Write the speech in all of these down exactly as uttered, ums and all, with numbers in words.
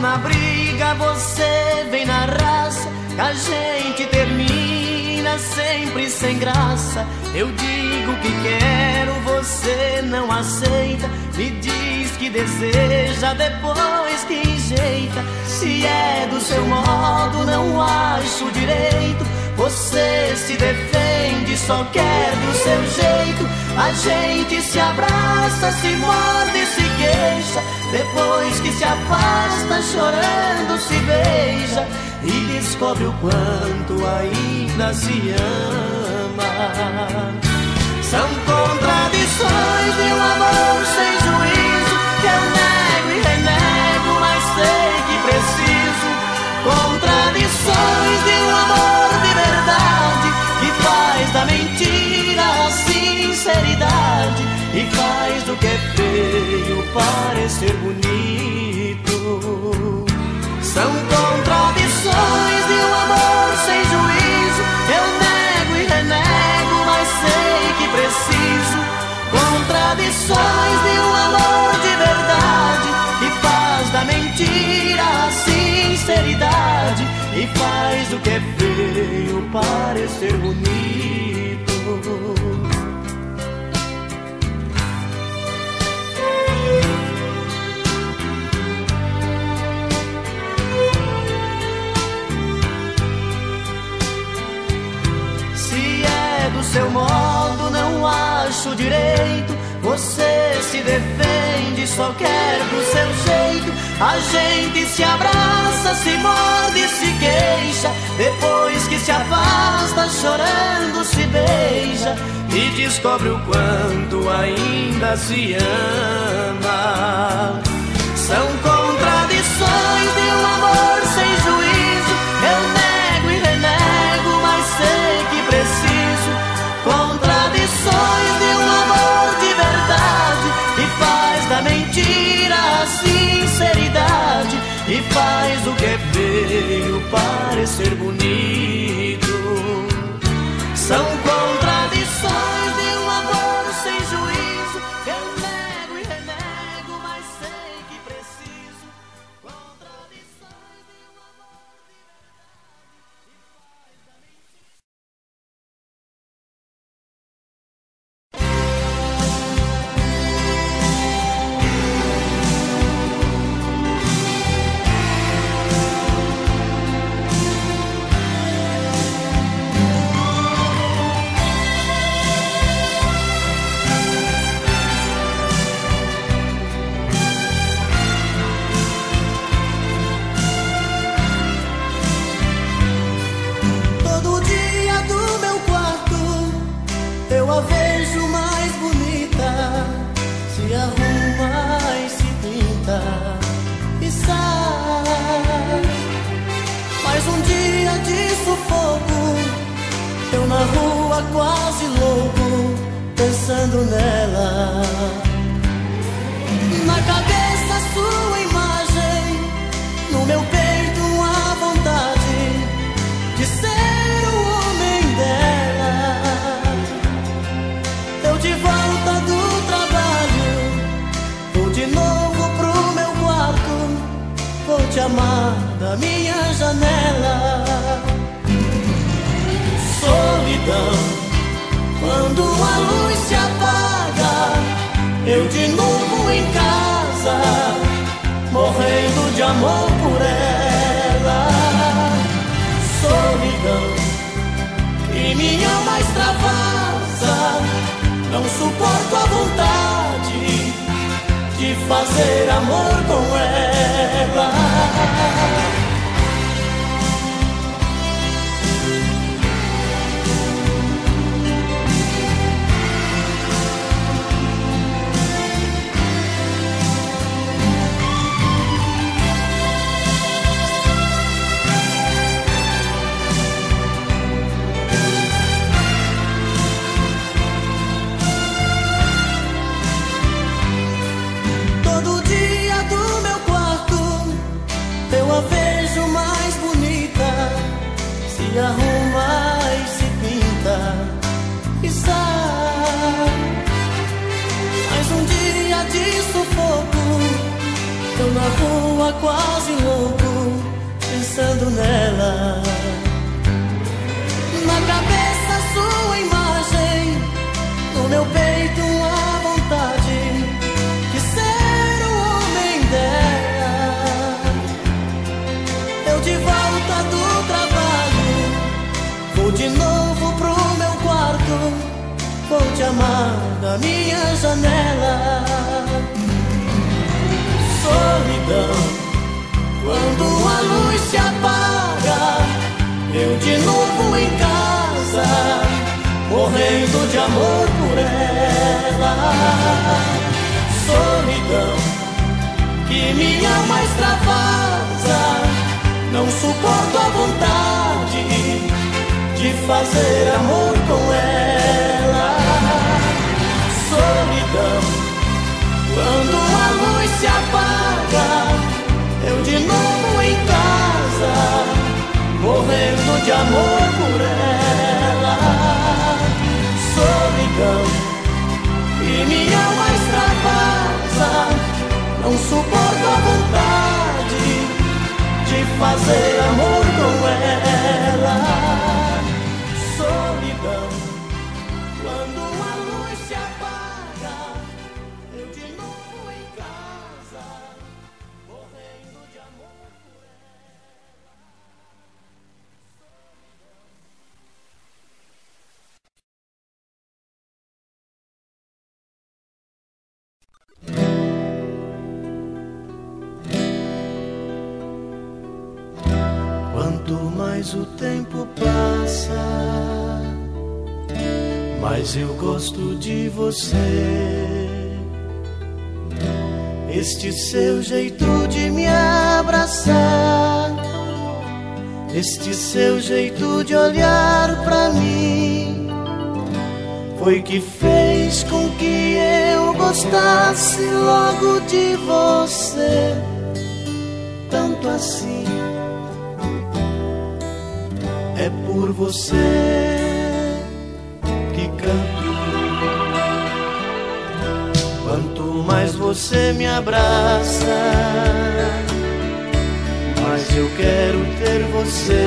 na briga, você vem na raça, a gente termina sempre sem graça. Eu digo que quero, você não aceita, me diz que deseja, depois que enjeita. Se é do seu modo, não acho direito, você se defende, só quer do seu jeito. A gente se abraça, se morde e se queixa, depois que se afasta, chorando se beija e descobre o quanto ainda se ama. São contradições de um amor sem juízo, que eu nego e renego, mas sei que preciso. Contradições de um amor de verdade, que faz da mentira a sinceridade e faz do que é feio parecer bonito. São contradições de um amor sem juízo, eu nego e renego, mas sei que preciso. Contradições de um amor de verdade, que faz da mentira a sinceridade e faz do que é feio parecer bonito. Se é do seu modo, não acho direito, você se defende, só quer do seu jeito. A gente se abraça, se morde e se queixa, depois que se afasta, chorando se beija e descobre o quanto ainda se ama. São contradições de um amor sem juízo, eu nego e renego, mas sei que preciso. Contradições de um amor de verdade, que faz da mentira a sinceridade e faz o que é feio parecer bonito. São contradições de um amor sem juízo, eu nego e renego, mas sei que preciso. Contradições de um amor de verdade, que faz da a vejo mais bonita, se arruma e se pinta e sai. Mais um dia de sufoco, eu na rua quase louco, pensando nela. Na cabeça sua imagem, no meu peito a vontade de ser o homem dela. De volta do trabalho, vou de novo pro meu quarto, vou te amar da minha janela. Solidão, quando a luz se apaga, eu de novo em casa, morrendo de amor por ela. Solidão, que me ama extravasa, não suporto a vontade de fazer amor com ela. Se arruma e se pinta e sai. Mais um dia de sufoco, eu na rua quase louco, nela. Na cabeça sua imagem, no meu peito a vontade de ser o homem dela. Eu de volta do trabalho, vou de novo pro meu quarto, vou te amar da minha janela. Solidão, quando a luz se apaga, eu de novo em casa, morrendo de amor por ela. Solidão, que minha alma extravasa, não suporto a vontade de fazer amor com ela. Solidão, quando a luz se apaga, eu de novo em casa, morrendo de amor por ela. Solidão, e minha alma extravasa, não suporto a vontade de fazer amor com ela. Solidão, quando a luz se apaga, eu de novo em casa, morrendo de amor por ela. Quanto mais o tempo passa, mais eu gosto de você. Este seu jeito de me abraçar, este seu jeito de olhar pra mim, foi que fez com que eu gostasse logo de você, tanto assim. É por você que canto. Quanto mais você me abraça, mais eu quero ter você.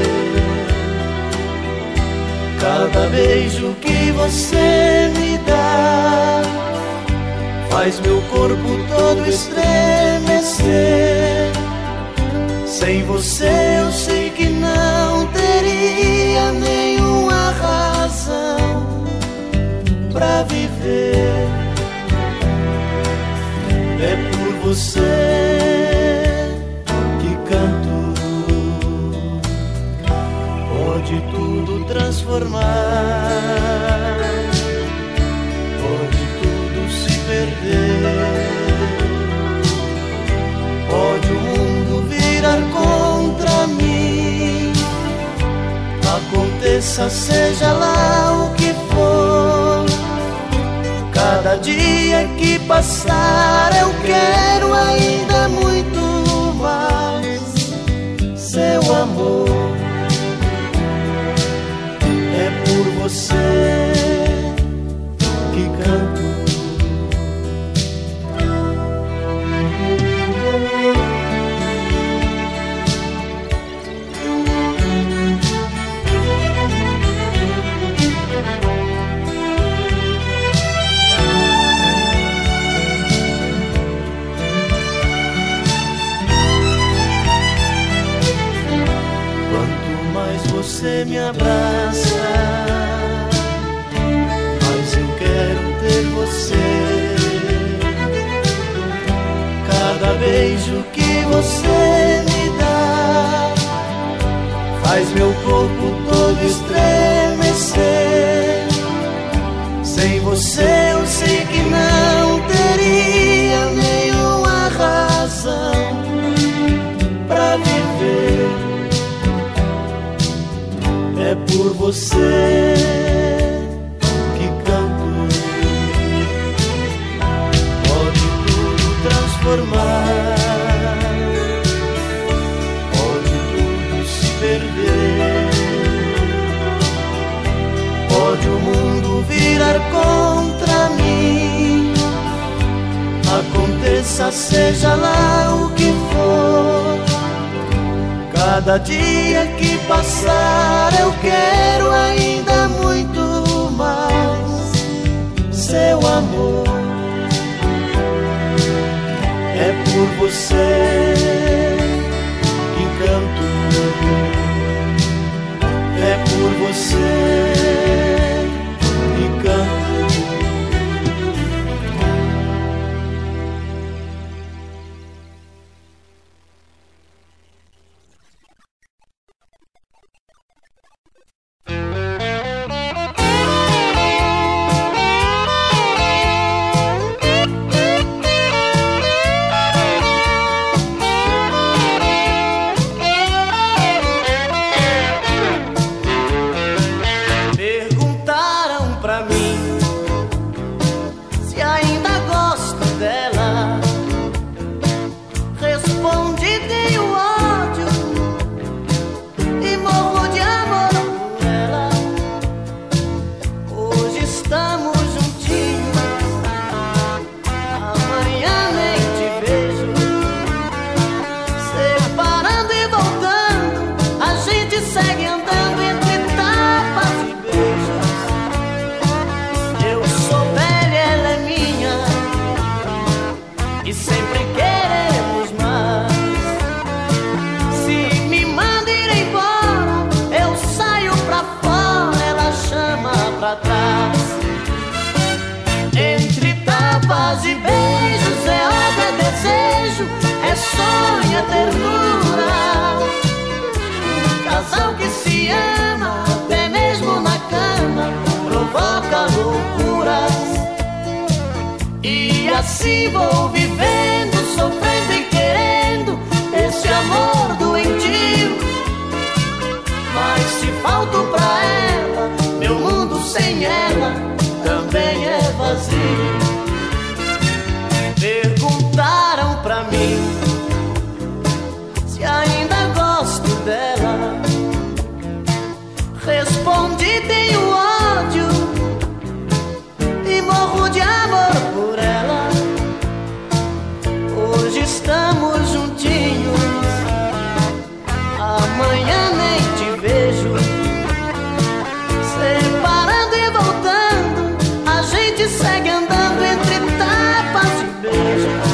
Cada beijo que você me dá faz meu corpo todo estremecer. Sem você eu sei que não teria nenhuma razão pra viver. É por você que canto. Pode tudo transformar, pode tudo se perder, pode o mundo virar contra mim. Aconteça, seja lá o que for, cada dia que passar eu quero ainda muito mais seu amor. É por você que canto. Você me abraça, mas eu quero ter você. Cada beijo que você me dá faz meu corpo todo estremecer. Sem você eu sei que não teria nenhuma razão pra viver. É por você que canto. Pode tudo transformar, pode tudo se perder, pode o mundo virar contra mim. Aconteça, seja lá o que for, Cada dia que passar eu quero ainda muito mais seu amor. É por você que canto, é por você que canto. Entre tapas e beijos é ódio, é desejo, é sonho, é ternura. Um casal que se ama, até mesmo na cama, provoca loucuras. E assim vou vivendo, sofrendo e querendo esse amor doentio. Mas se falto pra ela, meu mundo sem ela também é vazio. Perguntaram pra mim se ainda gosto dela. Respondi: tenho ódio e morro de amor por ela. Hoje estamos juntinhos, amanhã nem te vejo. Separando e voltando, a gente segue andando entre tapas e beijos.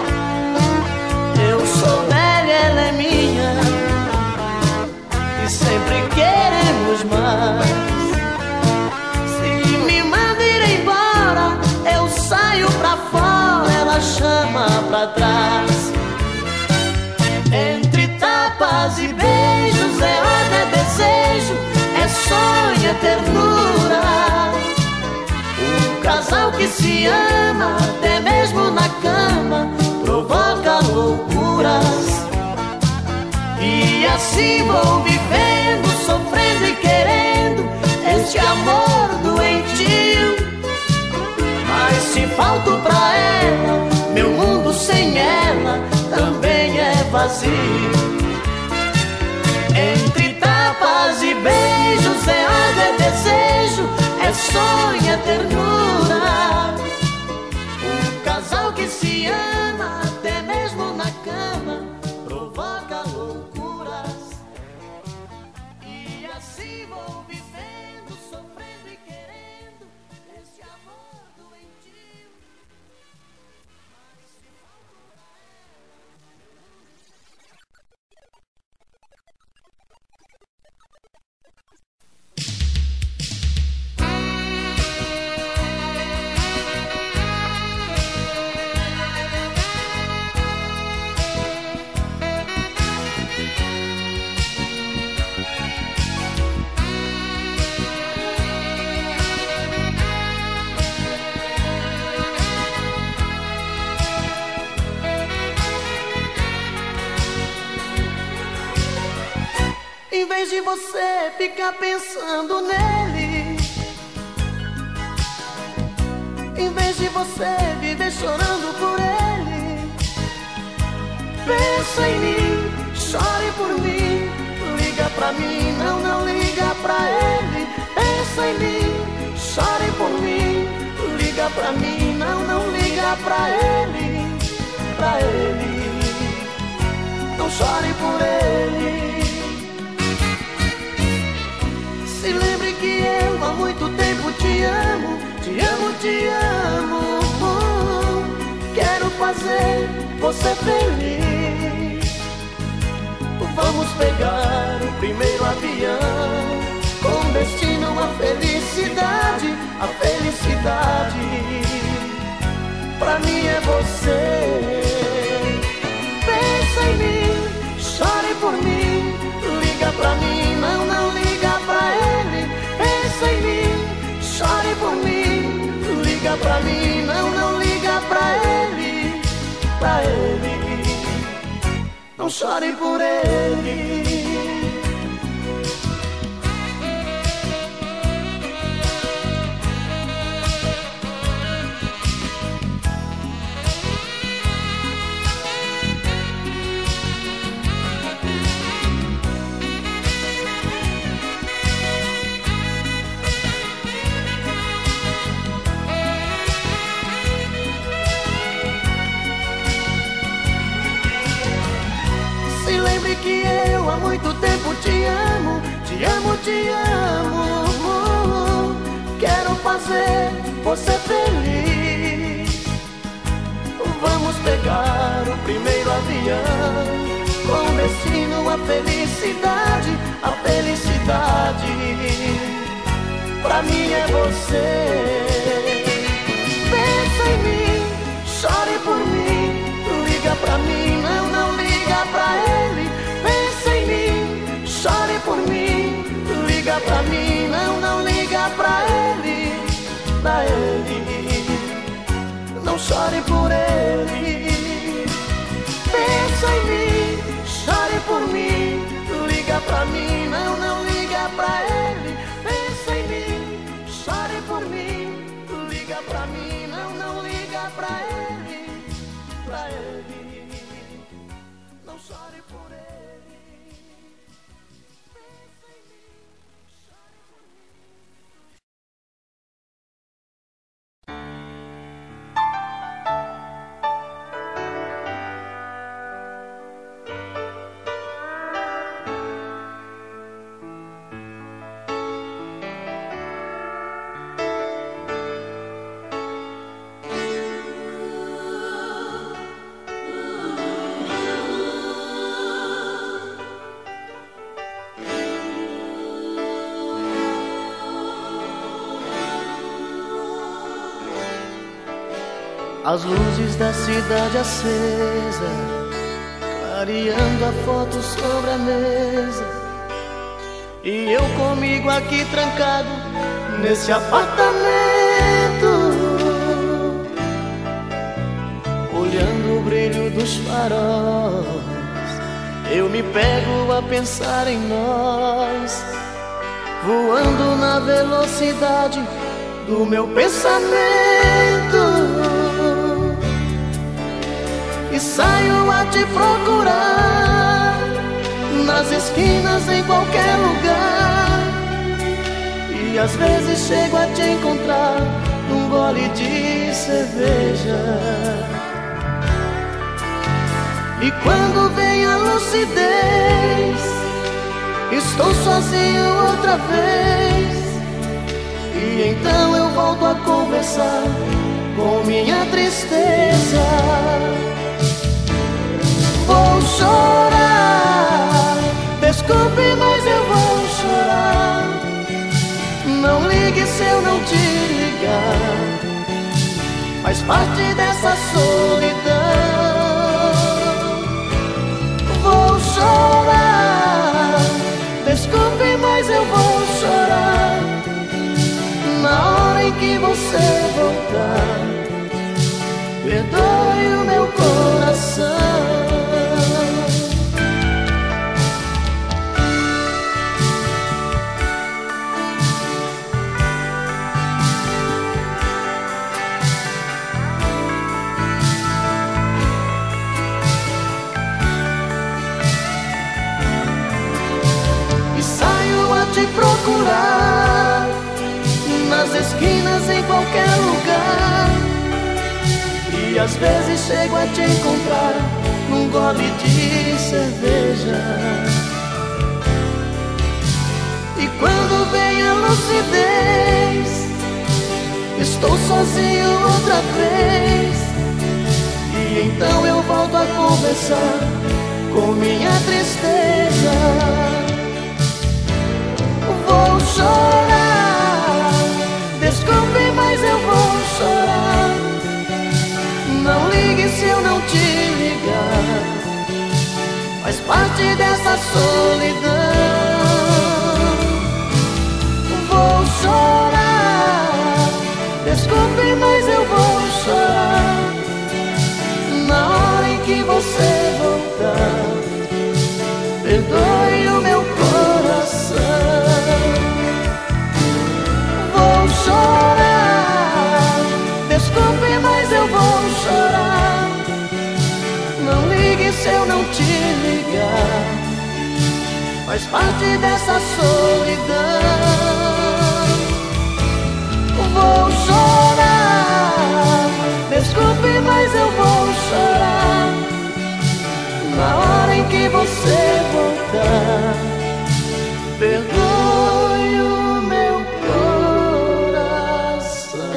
Eu sou velha, ela é minha, e sempre queremos mais. Se me manda ir embora, eu saio pra fora, ela chama pra trás. Entre tapas e beijos é ódio, é desejo, é sonho, é ternura. Um casal que se ama, até mesmo na cama, provoca loucuras. E assim vou vivendo, sofrendo e querendo este amor doentio. Mas se falto pra ela, meu mundo sem ela também é vazio. Entre tapas e beijos é ódio, é desejo, é sonho, é ternura. Um casal que se ama, até mesmo na cama, provoca loucuras. E assim vou vivendo, sofrendo e querendo esse amor doentio. Mas se falta em vez de você ficar pensando nele, em vez de você viver chorando por ele, pensa em mim, chore por mim, liga pra mim, não, não liga pra ele. Pensa em mim, chore por mim, liga pra mim, não, não liga pra ele, pra ele. Não chore por ele. te amo, te amo, te amo. Quero fazer você feliz. Vamos pegar o primeiro avião com destino à felicidade, a felicidade. Pra mim é você. Pensa em mim, chore por mim, liga pra mim, não, não liga pra ele. Pensa em mim, chore por mim, liga pra mim, não, não liga pra ele, pra ele. Não chore por ele. Que eu há muito tempo te amo, te amo, te amo. Quero fazer você feliz. Vamos pegar o primeiro avião com destino à felicidade, a felicidade. Pra mim é você. Pensa em mim, chore por mim, liga pra mim, não, não liga pra ele. Pensa em mim, chore por mim, liga pra mim, não, não liga pra ele, pra ele. Não chore por ele. Pensa em mim, chore por mim, liga pra mim, não, não liga pra ele. Pensa em mim, chore por mim, liga pra mim, não, não liga pra ele, pra ele. Não chore por ele. As luzes da cidade acesa, clareando a foto sobre a mesa, e eu comigo aqui trancado nesse apartamento, olhando o brilho dos faróis. Eu me pego a pensar em nós, voando na velocidade do meu pensamento. E saio a te procurar nas esquinas, em qualquer lugar. E às vezes chego a te encontrar num gole de cerveja. E quando vem a lucidez, estou sozinho outra vez. E então eu volto a conversar com minha tristeza. Vou chorar, desculpe, mas eu vou chorar. Não ligue se eu não te ligar, faz parte dessa solidão. Vou chorar, desculpe, mas eu vou chorar. Na hora em que você voltar, perdoe o meu coração. Te procurar nas esquinas, em qualquer lugar. E às vezes chego a te encontrar num gole de cerveja. E quando vem a lucidez, estou sozinho outra vez. E então eu volto a conversar com minha tristeza. Vou chorar, desculpe, mas eu vou chorar. Não ligue se eu não te ligar, faz parte dessa solidão. Vou chorar, desculpe, mas eu vou chorar. Na hora em que você voltar, perdoe o meu coração. Vou chorar, desculpe, mas eu vou chorar. Não ligue se eu não te ligar, faz parte dessa solidão. Vou chorar, desculpe, mas eu vou chorar. Na hora em que você voltar, perdoe o meu coração.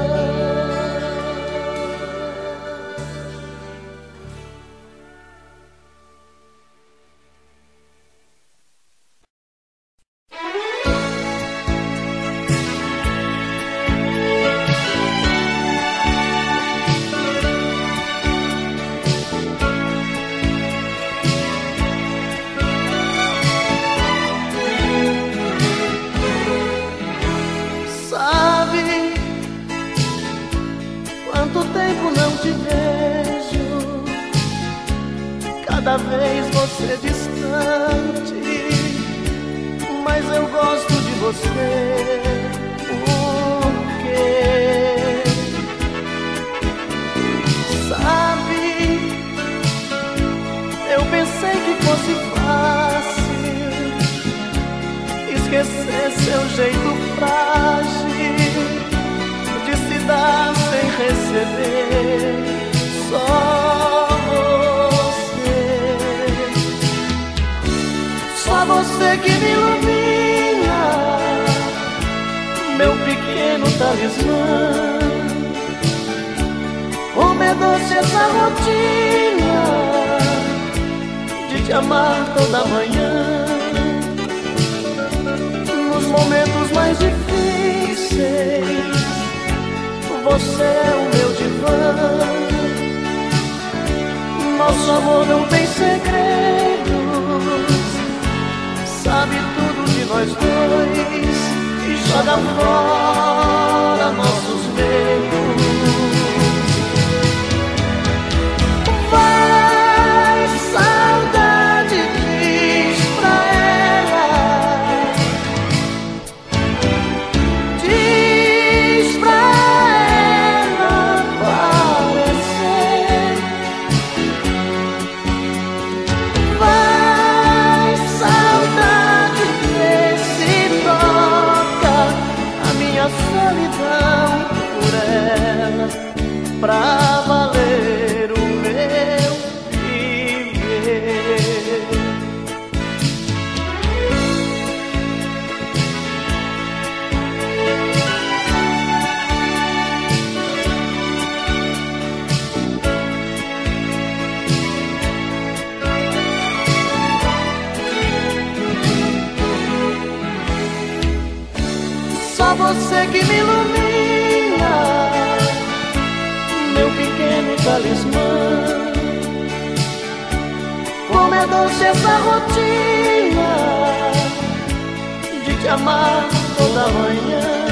Cada vez você distante, mas eu gosto de você. Por quê? Sabe, eu pensei que fosse fácil esquecer seu jeito frágil de se dar sem receber. Só Só você que me ilumina, meu pequeno talismã. Como é doce essa rotina de te amar toda manhã. Nos momentos mais difíceis, você é o meu divã. Nosso amor não tem segredos, sabe tudo de nós dois e joga fora nossos medos. Vai, saudade, diz pra ela, diz pra ela aparecer. Vai, saudade, solidão por ela, pra valer o meu viver. Só você que me ilumina, meu pequeno talismã. Como é doce essa rotina de te amar toda manhã.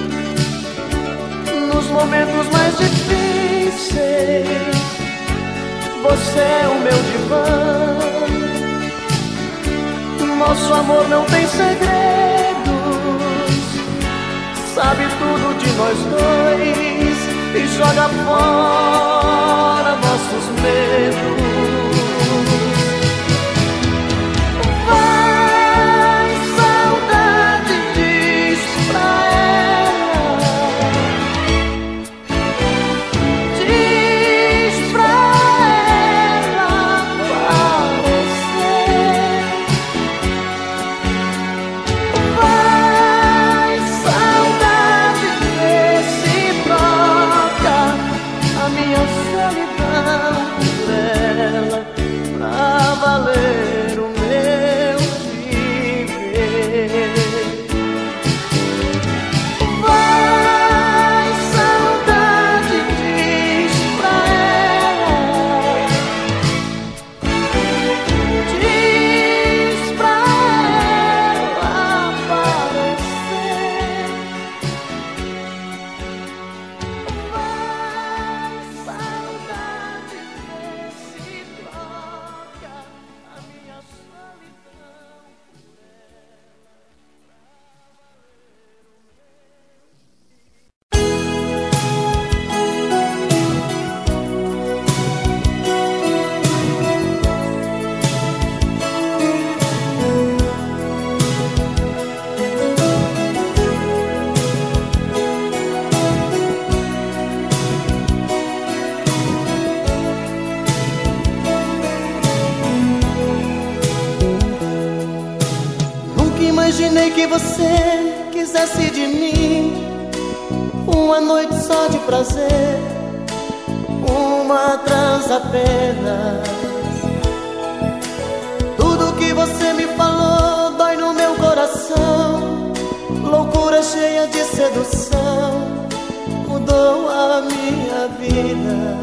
Nos momentos mais difíceis, você é o meu divã. Nosso amor não tem segredos, sabe tudo de nós dois e joga fora nossos medos. Vai, saudade, diz pra ela, diz pra ela aparecer. Vai, saudade, desse imaginei que você quisesse de mim uma noite só de prazer, uma trança apenas. Tudo que você me falou dói no meu coração. Loucura cheia de sedução mudou a minha vida.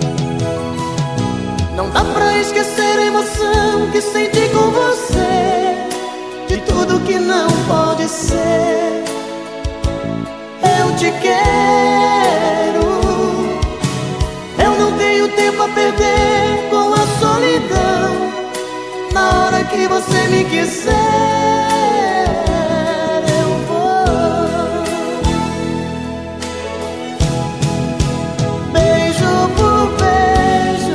Não dá pra esquecer a emoção que senti com você, de tudo que não pode ser. Eu te quero, eu não tenho tempo a perder com a solidão. Na hora que você me quiser, eu vou. Beijo por beijo,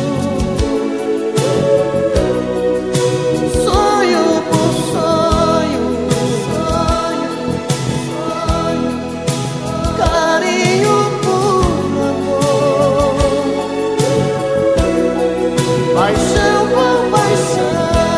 sonho por sonho, sonho, sonho, carinho por amor, paixão por paixão.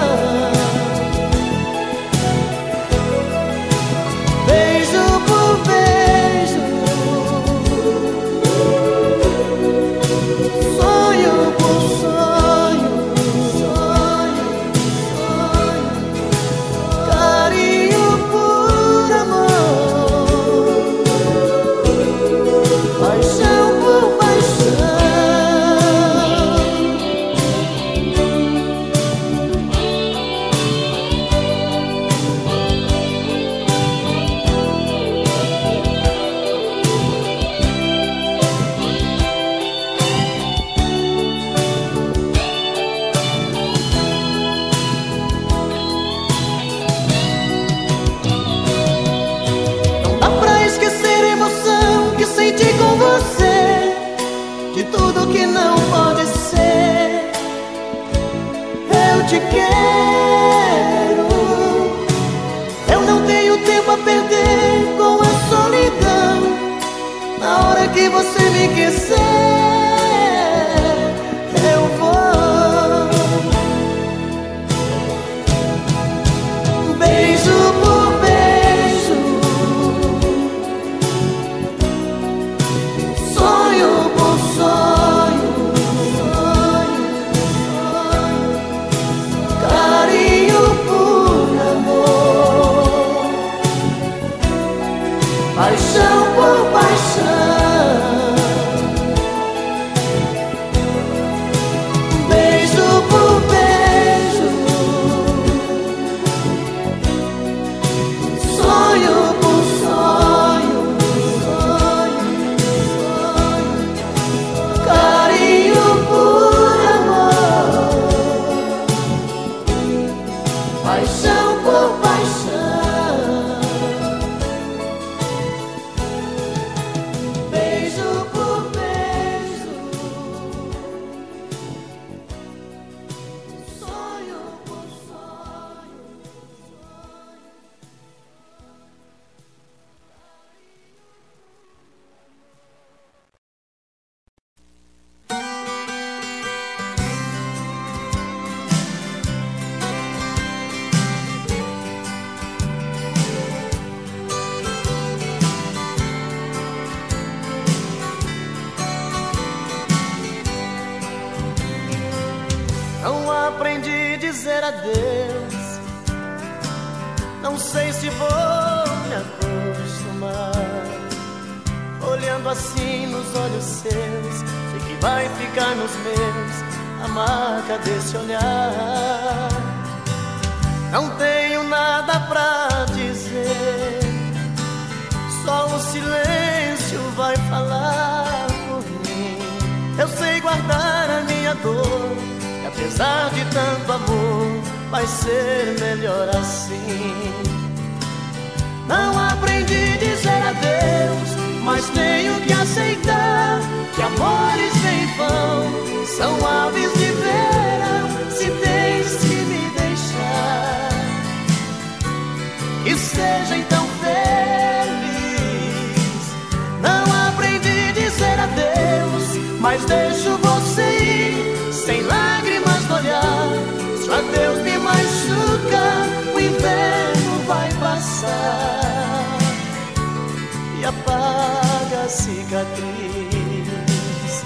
Te quero, eu não tenho tempo a perder com a solidão. Na hora que você me quiser, eu vou. Beijo por beijo, sonho por sonho, paixão por paixão. Beijo por beijo, sonho por sonho, sonho, sonho, carinho por amor, paixão por paixão. Não aprendi a dizer adeus, não sei se vou me acostumar. Olhando assim nos olhos seus, sei que vai ficar nos meus a marca desse olhar. Não tenho nada pra dizer, só o silêncio vai falar por mim. Eu sei guardar a minha dor, apesar de tanto amor, vai ser melhor assim. Não aprendi a dizer adeus, mas tenho que aceitar que amores em vão são aves de verão. Se tens que me deixar, que seja então feliz. Não aprendi a dizer adeus, mas deixo você ir sem lágrimas no olhar. Se o adeus me machuca, o inverno vai passar. cicatriz.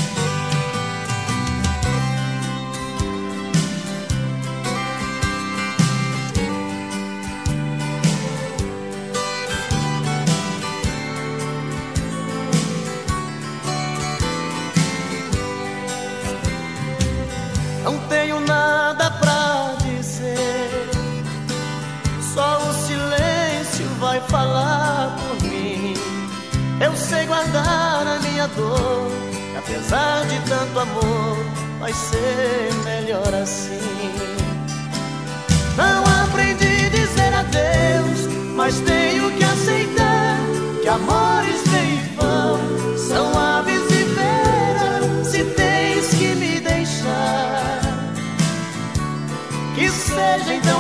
Não tenho nada pra dizer, só o silêncio vai falar por mim. Eu sei guardar a minha dor, que apesar de tanto amor, vai ser melhor assim. Não aprendi a dizer adeus, mas tenho que aceitar que amores vêm e vão, são aves e verão. Se tens que me deixar, que seja então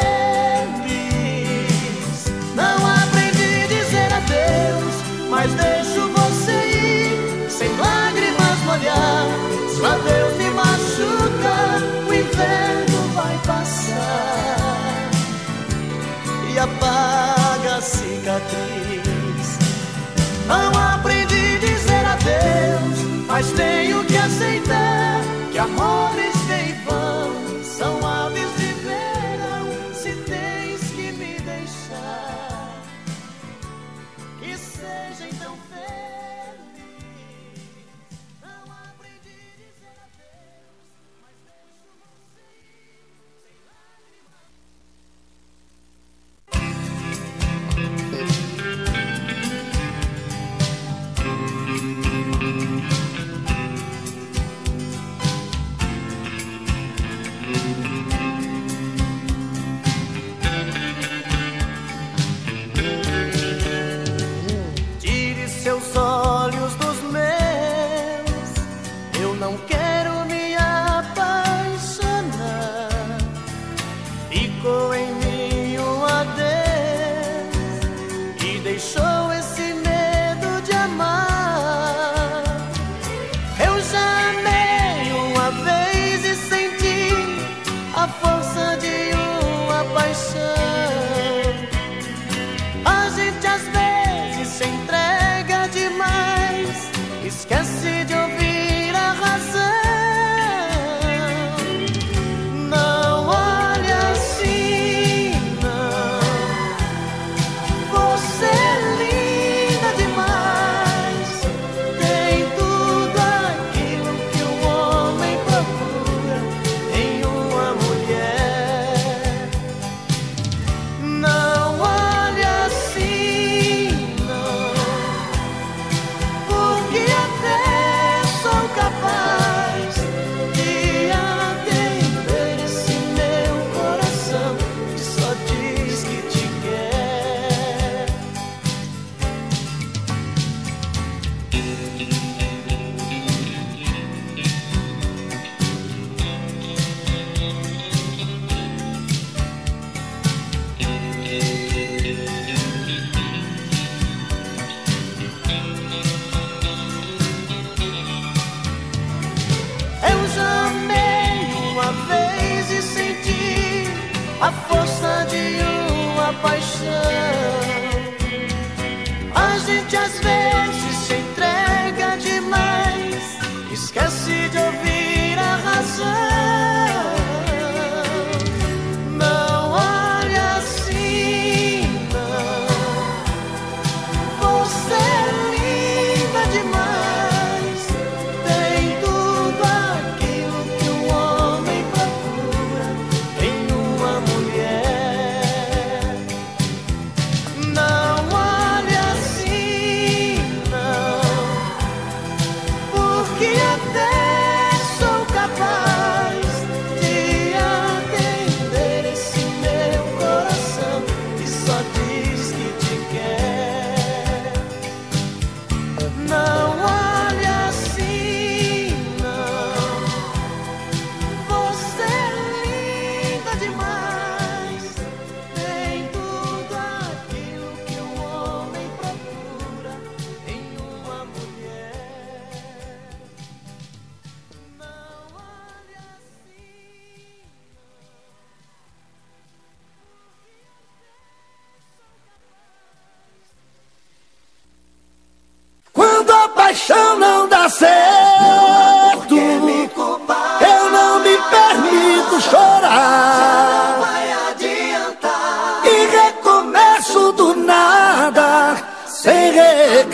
feliz. Não aprendi a dizer adeus, mas deixo você ir, sem lágrimas molhar. Se o adeus me machuca, o inverno vai passar e apaga a cicatriz. Não aprendi a dizer adeus, mas tenho que aceitar que amores vêm e vão, são aves de verão. Se tens que me deixar, que seja então feliz. Não aprendi a dizer adeus, mas deixo você ir, sem lágrimas. Tire seus olhos dos meus, eu não quero me apaixonar. Ficou em mim um adeus e deixou esse medo de amar. Eu já amei uma vez e senti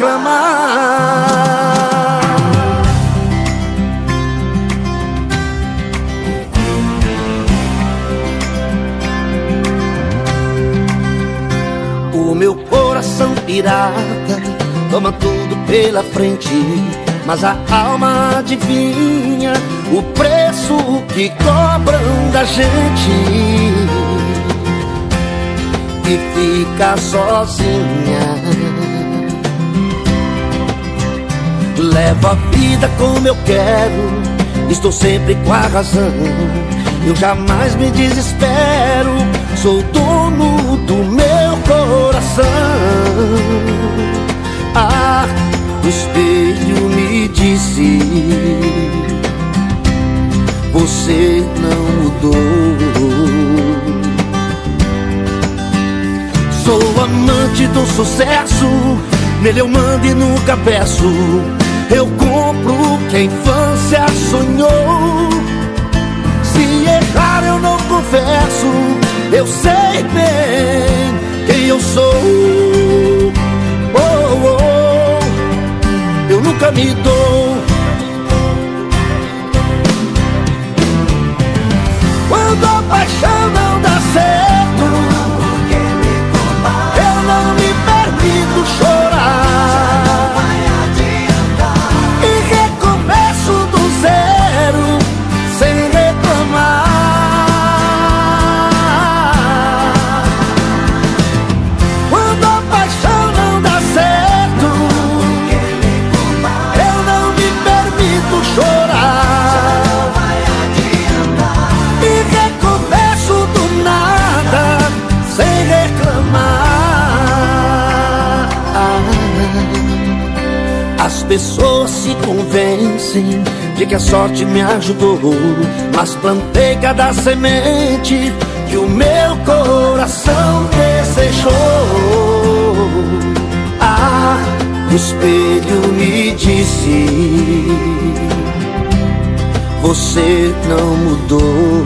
reclamar. O meu coração pirata toma tudo pela frente, mas a alma adivinha o preço que cobram da gente e fica sozinha. Levo a vida como eu quero, estou sempre com a razão. Eu jamais me desespero, sou dono do meu coração. Ah, o espelho me disse: você não mudou. Sou amante do sucesso, nele eu mando e nunca peço. Eu compro o que a infância sonhou. Se errar eu não confesso, eu sei bem quem eu sou. Oh, oh, eu nunca me dou. Quando a paixão não dá certo, eu não me permito chorar. E recomeço do zero, sem reclamar. Quando a paixão não dá certo, eu não me permito chorar. E recomeço do nada, sem reclamar. As pessoas se convencem de que a sorte me ajudou, mas plantei cada semente que o meu coração desejou. Ah, o espelho me disse: você não mudou.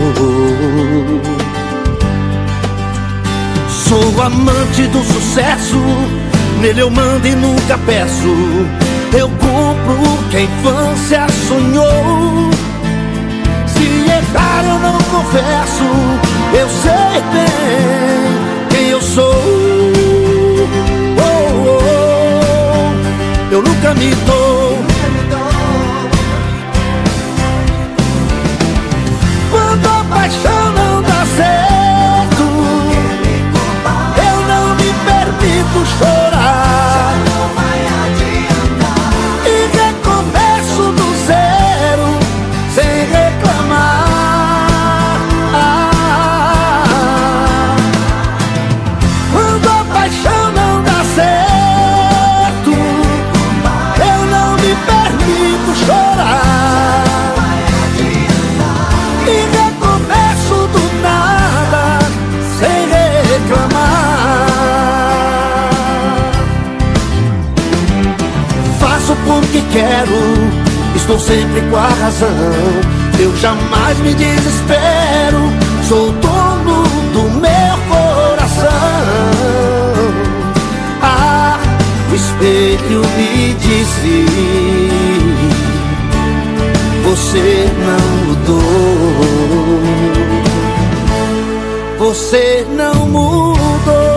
Sou amante do sucesso, nele eu mando e nunca peço. Eu compro o que a infância sonhou. Se errar eu não confesso, eu sei bem quem eu sou. Oh, oh, eu nunca me dou. Quando a paixão não dá certo, eu não me permito chorar. Porque quero, estou sempre com a razão. Eu jamais me desespero, sou dono do meu coração. Ah, o espelho me disse: você não mudou. Você não mudou.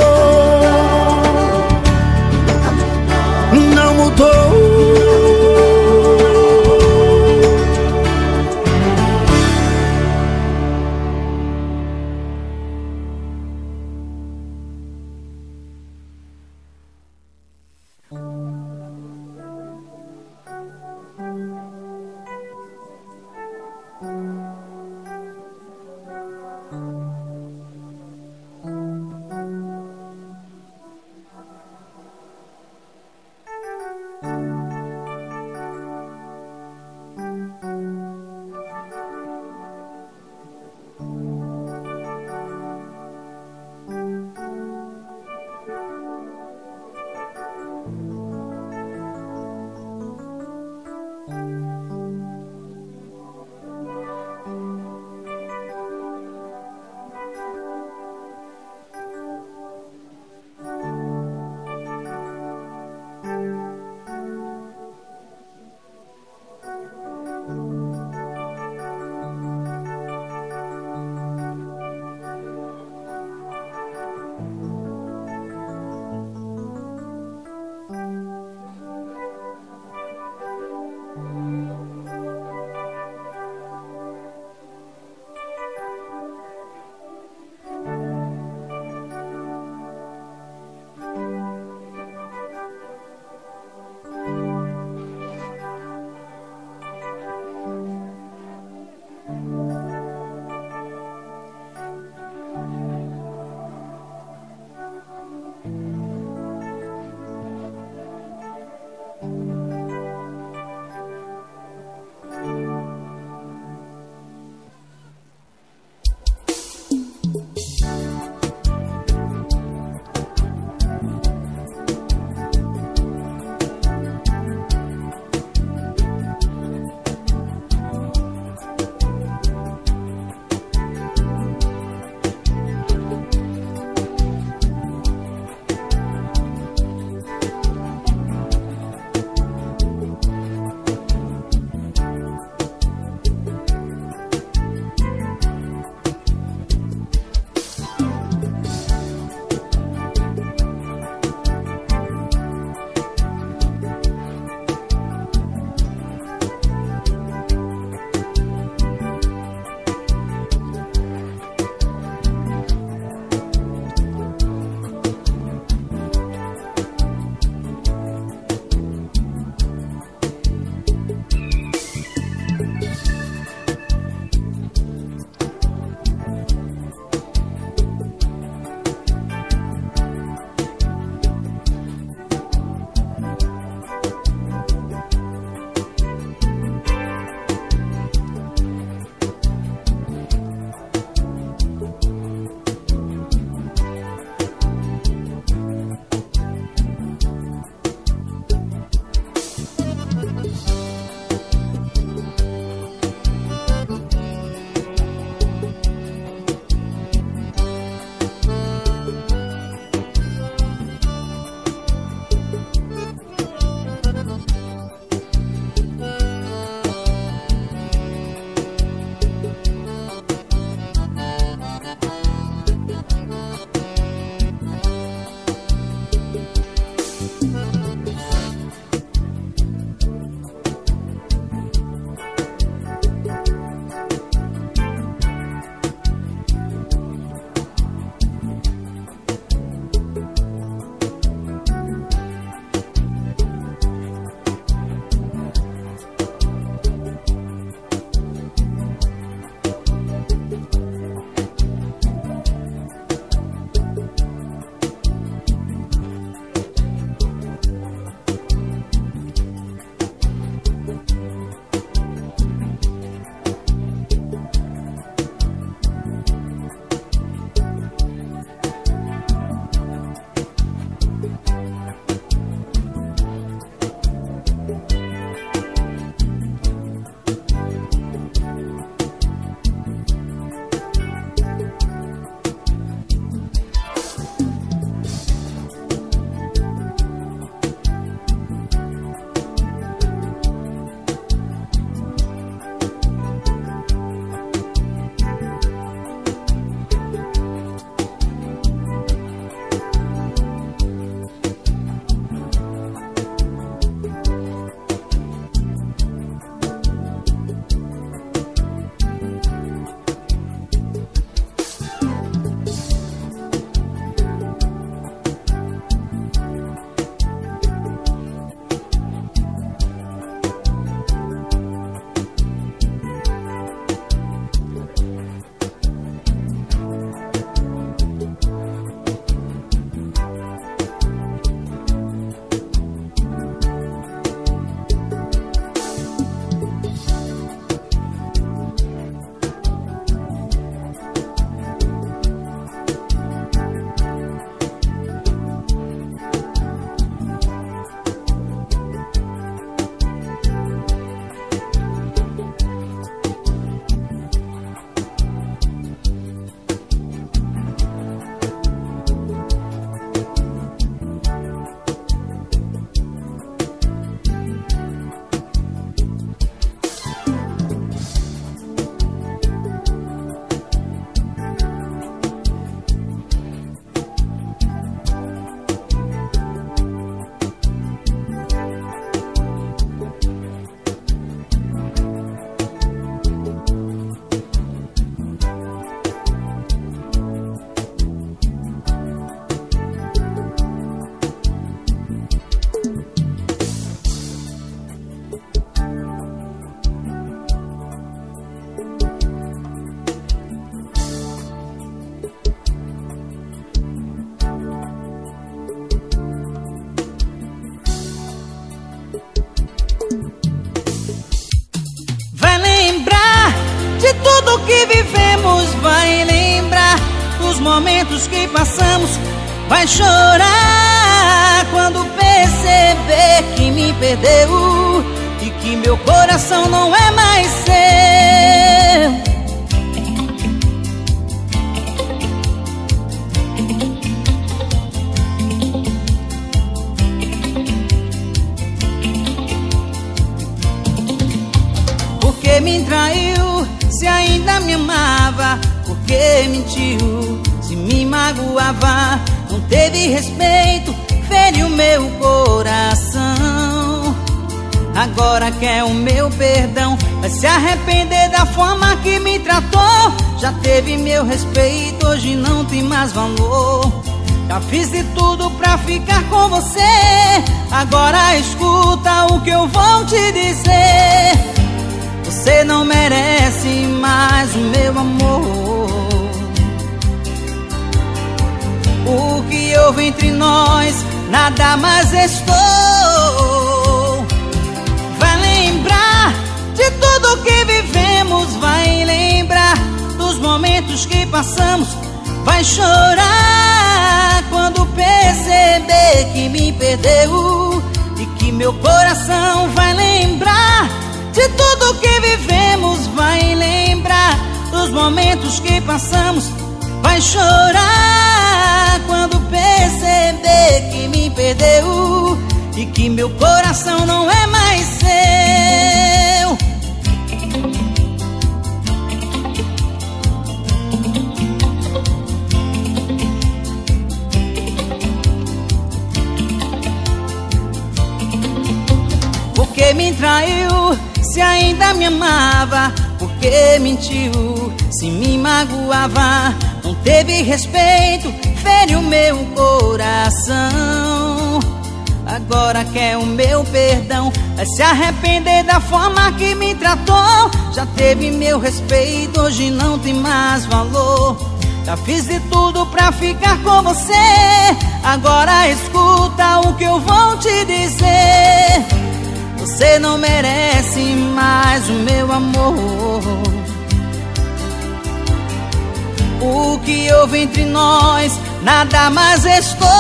Não mudou. momentos que passamos, vai chorar quando perceber que me perdeu e que meu coração não é mais seu. Porque me traiu, se ainda me amava? Porque mentiu, se me magoava? Não teve respeito, feriu meu coração. Agora quer o meu perdão, vai se arrepender da forma que me tratou. Já teve meu respeito, hoje não tem mais valor. Já fiz de tudo pra ficar com você, agora escuta o que eu vou te dizer. Você não merece mais o meu amor. O que houve entre nós, nada mais estou. Vai lembrar de tudo que vivemos, vai lembrar dos momentos que passamos, vai chorar quando perceber que me perdeu e que meu coração vai lembrar de tudo que vivemos, vai lembrar dos momentos que passamos, vai chorar quando perceber que me perdeu e que meu coração não é mais seu. Porque me traiu, se ainda me amava? Porque mentiu, se me magoava? Não teve respeito, feriu meu coração. Agora quer o meu perdão, vai se arrepender da forma que me tratou. Já teve meu respeito, hoje não tem mais valor. Já fiz de tudo pra ficar com você, agora escuta o que eu vou te dizer. Você não merece mais o meu amor. O que houve entre nós, nada mais estou.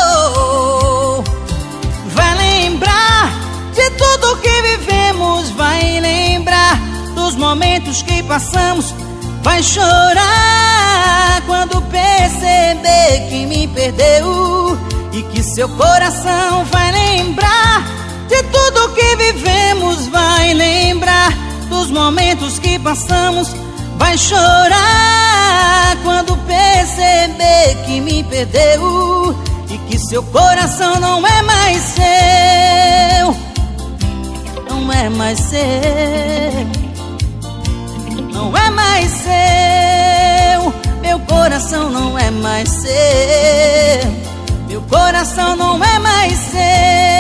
Vai lembrar de tudo que vivemos, vai lembrar dos momentos que passamos, vai chorar quando perceber que me perdeu e que seu coração vai lembrar de tudo que vivemos, vai lembrar dos momentos que passamos, vai chorar quando perceber que me perdeu e que seu coração não é mais seu. Não é mais seu. Não é mais seu. Meu coração não é mais seu. Meu coração não é mais seu.